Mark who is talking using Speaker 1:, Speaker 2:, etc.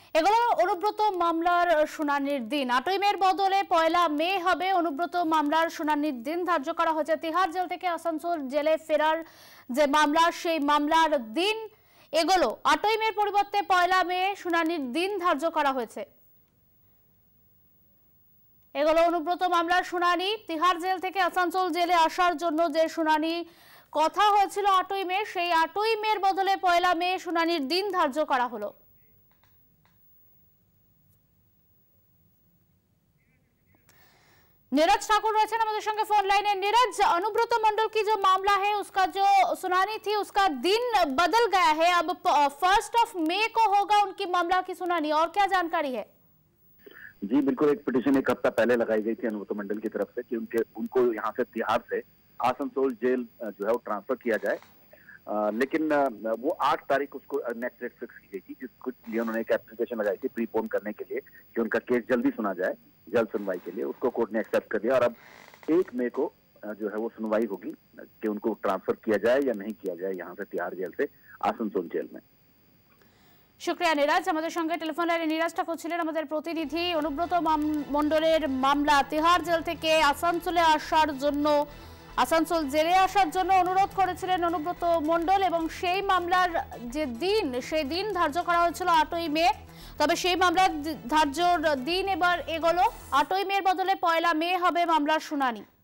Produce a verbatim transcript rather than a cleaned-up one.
Speaker 1: এগুলো অনুব্রত মামলার শুনানির দিন। আটই মের বদলে পয়লা মে হবে অনুব্রত মামলার শুনানির দিন ধার্য করা হয়েছে। তিহার জেল থেকে আসানসোল জেলে ফেরার যে মামলা, সেই মামলার দিন এগুলো আটই মের পরিবর্তে পয়লা মে শুনানির দিন ধার্য করা হয়েছে। এগুলো অনুব্রত মামলার শুনানি। তিহার জেল থেকে আসানসোল জেলে আসার জন্য যে শুনানি কথা হয়েছিল আটই মে, সেই আটই মের বদলে পয়লা মে শুনানির দিন ধার্য করা হলো। नीरज ठाकुर रहे हमारे संगे फोन लाइन है। नीरज, अनुब्रत मंडल की जो मामला है उसका जो सुनानी थी उसका दिन बदल गया है, अब फर्स्ट ऑफ मई को होगा उनकी मामला की सुनानी, और क्या जानकारी है?
Speaker 2: जी बिल्कुल, एक पिटीशन एक हफ्ता पहले लगाई गई थी अनुब्रत मंडल की तरफ से कि उनके उनको यहाँ से तिहाड़ से आसनसोल जेल जो है वो ट्रांसफर किया जाए, आ, लेकिन वो आठ तारीख उसको नेक्स्ट डेट फिक्स की गई थी, जिसको लिए उन्होंने एक एप्लीकेशन लगाई थी प्रीपोन करने के लिए कि उनका केस जल्दी सुना जाए, जल्द सुनवाई के लिए। उसको कोर्ट ने एक्सेप्ट कर दिया और अब एक मई को जो है वो सुनवाई होगी कि उनको ट्रांसफर किया जाए या नहीं किया जाए यहाँ से तिहाड़ जेल से आसनसोल जेल में।
Speaker 1: शुक्रिया नीरज। हमारे संगे टेलीफोन लाइने नीरज ठाकुर छिलेन हमारे प्रतिनिधि। अनुब्रत मंडलेर मामला तिहाड़ जेल থেকে আসানসোলে আসার জন্য আসানসোল জেলে আসার জন্য অনুরোধ করেছিলেন অনুব্রত মণ্ডল এবং সেই মামলার যে দিন সেই দিন ধার্য করা হয়েছিল আটই মে। তবে সেই মামলার ধার্যর দিন এবার এগোলো, আটই মের বদলে পয়লা মে হবে মামলার শুনানি।